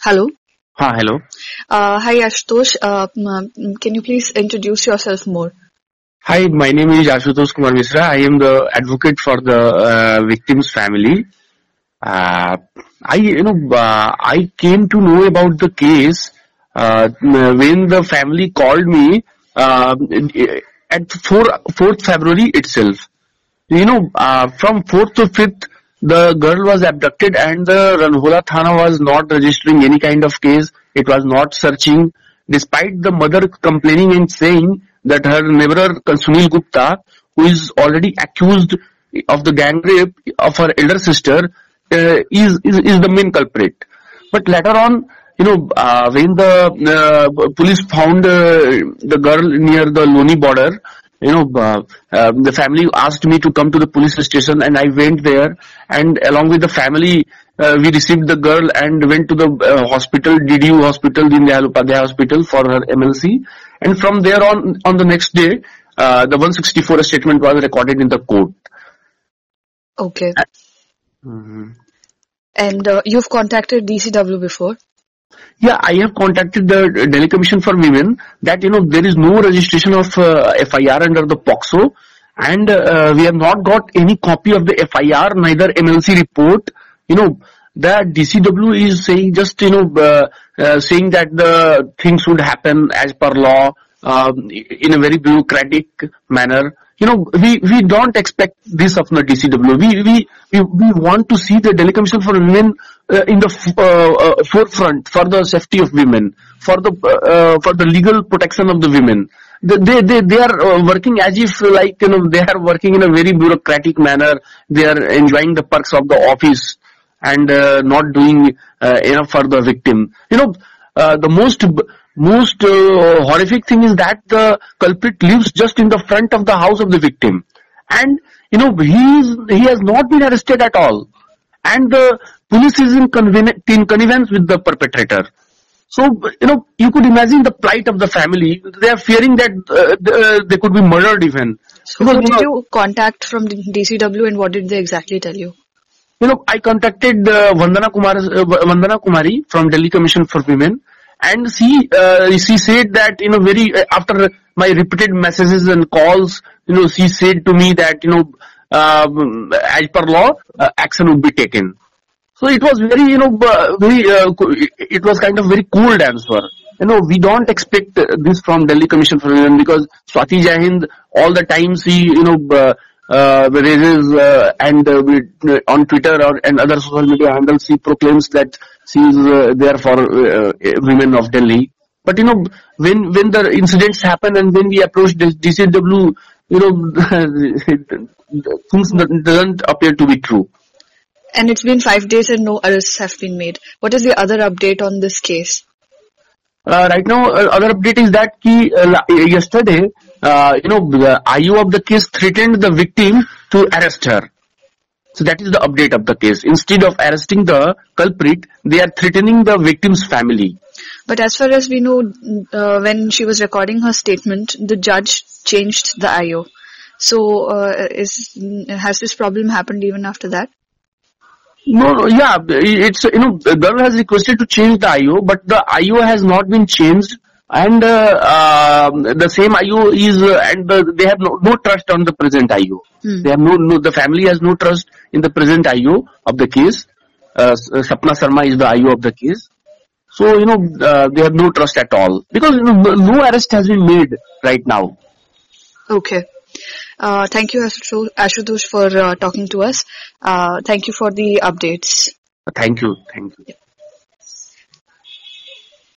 Hello. Hello. Hi, Ashutosh. Can you please introduce yourself more? Hi, my name is Ashutosh Kumar Misra. I am the advocate for the victim's family. Uh, I came to know about the case when the family called me uh, at 4th February itself. From 4th to 5th, the girl was abducted and the Ranhola Thana was not registering any kind of case. It was not searching, despite the mother complaining and saying that her neighbor Sunil Gupta, who is already accused of the gang rape of her elder sister, is the main culprit. But later on, when the police found the girl near the Loni border, the family asked me to come to the police station, and I went there, and along with the family, we received the girl and went to the hospital, DDU hospital, Deen Dayal Upadhyay hospital for her MLC, and from there on the next day, the 164 statement was recorded in the court. Okay. Mhm. And you've contacted DCW before? Yeah, I have contacted the Delhi Commission for Women that there is no registration of FIR under the POCSO, and we have not got any copy of the FIR, neither MLC report. The DCW is saying just saying that the things would happen as per law in a very bureaucratic manner. We don't expect this of the DCW. We want to see the Delhi Commission for Women in the forefront for the safety of women, for the legal protection of the women. They are working as if like they are working in a very bureaucratic manner. They are enjoying the perks of the office and not doing enough for the victim. The most horrific thing is that the culprit lives just in the front of the house of the victim, and he has not been arrested at all, and the police is in connivance with the perpetrator. So you could imagine the plight of the family. They are fearing that they could be murdered even. So who did you contact from DCW, and what did they exactly tell you? I contacted Vandana Kumari from Delhi Commission for Women, and she said that very after my repeated messages and calls, she said to me that as per law, action would be taken. So it was very it was kind of very cold answer. We don't expect this from Delhi Commission for Women, because Swati Jahind all the time she raises and on Twitter and other social media handles, she proclaims that she is there for women of Delhi. But when the incidents happen and when we approach DCW, things doesn't appear to be true. And it's been 5 days and no arrests have been made. What is the other update on this case? Right now, other update is that yesterday, the IO of the case threatened the victim to arrest her. So that is the update of the case. Instead of arresting the culprit, they are threatening the victim's family. But as far as we know, when she was recording her statement, the judge changed the IO. So has this problem happened even after that? No, yeah, it's the girl has requested to change the IO, but the IO has not been changed, and the same IO is, and they have no trust on the present IO. They have the family has no trust in the present IO of the case. Sapna Sharma is the IO of the case, so they have no trust at all, because no arrest has been made right now. Okay. Thank you, Ashutosh, for talking to us. Thank you for the updates. Thank you. Yeah.